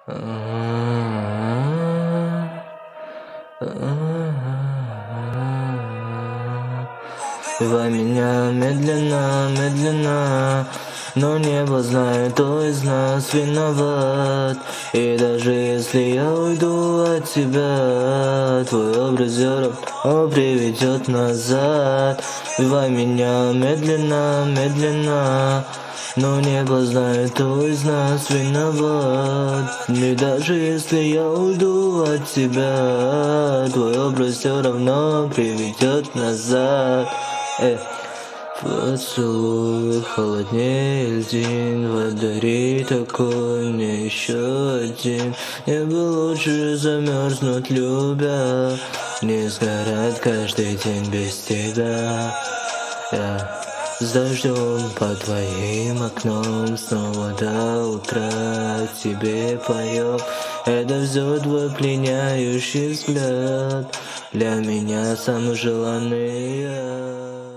Убивай меня медленно, медленно, но небо знает, кто из нас виноват. И даже если я уйду от тебя, твой образ все равно приведет назад. Убивай меня медленно, медленно, но небо знает, кто из нас виноват. И даже если я уйду от тебя, твой образ все равно приведет назад. Поцелуй холоднее льдин, подари такой мне еще один. Мне бы лучше замерзнуть, любя, не сгорать каждый день без тебя. Я с дождем под твоим окном снова до утра тебе поем. Это все твой пленяющий взгляд, для меня самый желанный я.